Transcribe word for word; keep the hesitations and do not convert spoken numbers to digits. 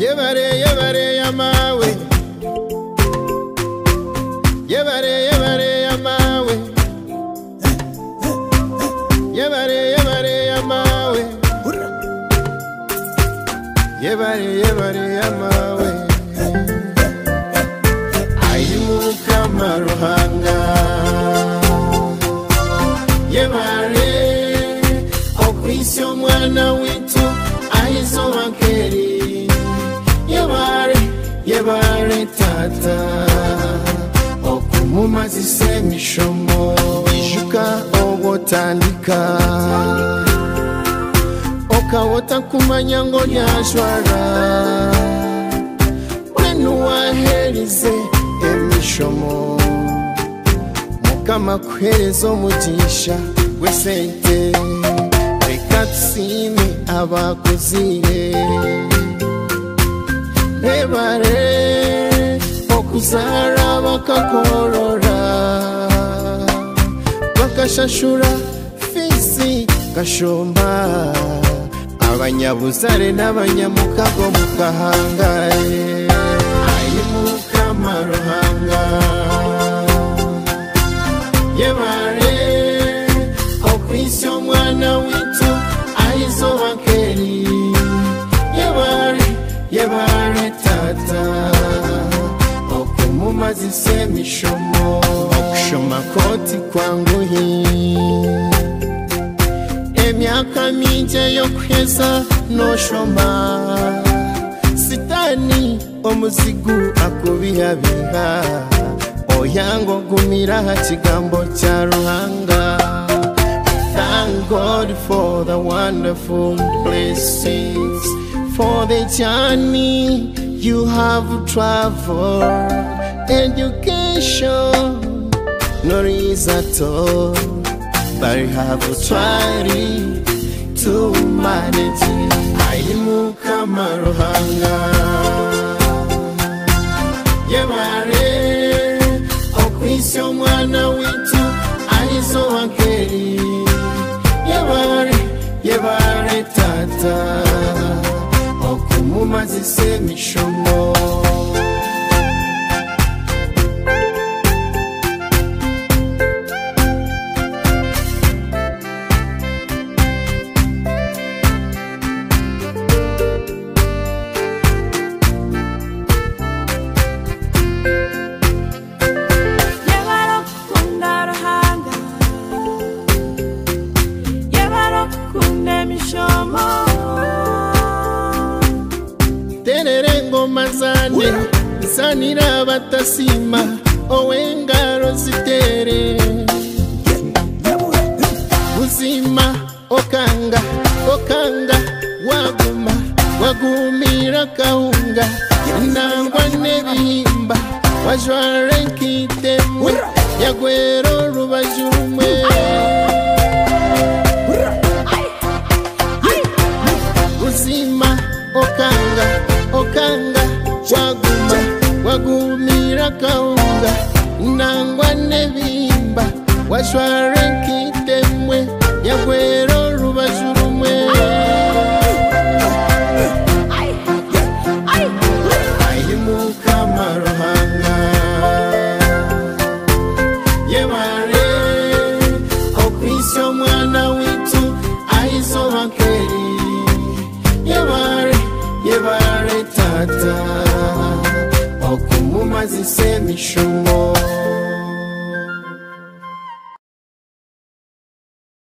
Yebare yebare yamawe Yebare yebare yamawe Yebare yebare yamawe Yebare yebare yamawe Ayimuka maruhanga Yebare okwisyo mwana witu aizo wankeri Yebare yebare tata Okumumazi semishomo Ijuka ogotandika Okawota kumanya ngo nyashwara Wenu waherize emishomo Mukama kuherezo mugisha wesente Reka tusime abakuzire Ebare okuzara bakakorora Bakashashura fisi kashomba Abanyabuzare n'abanyamukago mukahangaye Ayimuka maruhanga Yebare okwisyo mwana witu aizo wankeri Yebare yebare tata Okumumazi semishomo Okushoma koti kwangu hii Emyaka minje yokuheza no shoma Sitani omuzigu akubihabiha Oyango gumira hakigambo cha ruhanga Thank God for the wonderful blessings For the journey you have traveled Education no is at all But you have tried to manage it Ayimuka maruhanga Yebare okwisyo mwana witu aizo wankeri Yebare yebare tata Okumumazi semishomo Tenerengo mazane Sanira batasima Owengaro zitere Uzima okanga Okanga waguma Wagumira kaunga Nangwa nebihimba Wajware nkitemwe Yagwero rubajumwe Uzima okanga Okanga waguma Wagumira kaunga Nangwa nebimba Washware nkitemwe Yagwero rubajurumwe Ayimuka maruhanga Yebare okwisyo mwana witu aizo wankeri Yebare yebare tata Okumumazi semishomo